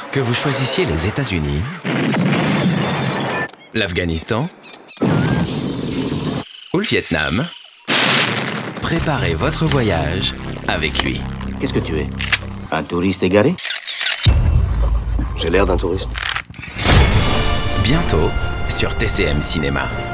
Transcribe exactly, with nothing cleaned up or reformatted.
Que vous choisissiez les États-Unis, l'Afghanistan ou le Vietnam, préparez votre voyage avec lui. Qu'est-ce que tu es? Un touriste égaré? J'ai l'air d'un touriste. Bientôt sur T C M Cinéma.